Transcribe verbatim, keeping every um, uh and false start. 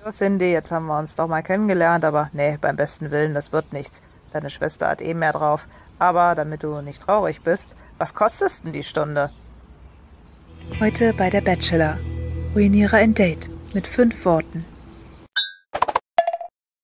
Jo, Cindy, jetzt haben wir uns doch mal kennengelernt, aber nee, beim besten Willen, das wird nichts. Deine Schwester hat eh mehr drauf. Aber damit du nicht traurig bist, was kostet denn die Stunde? Heute bei der Bachelor. Ruiniere ein Date mit fünf Worten.